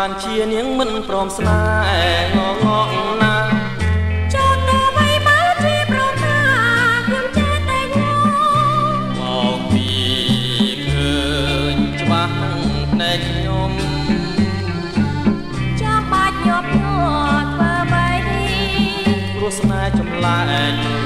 បានជានាងមិនព្រមស្នេហ៍ងងណាចូលទៅបីមកជាប្រមាខ្ញុំចេះតែងមកពីឃើញច្បាស់ភ្នែកខ្ញុំចាំបាច់ញាប់ញ័រធ្វើបែបនេះព្រោះស្នេហ៍ចម្លែក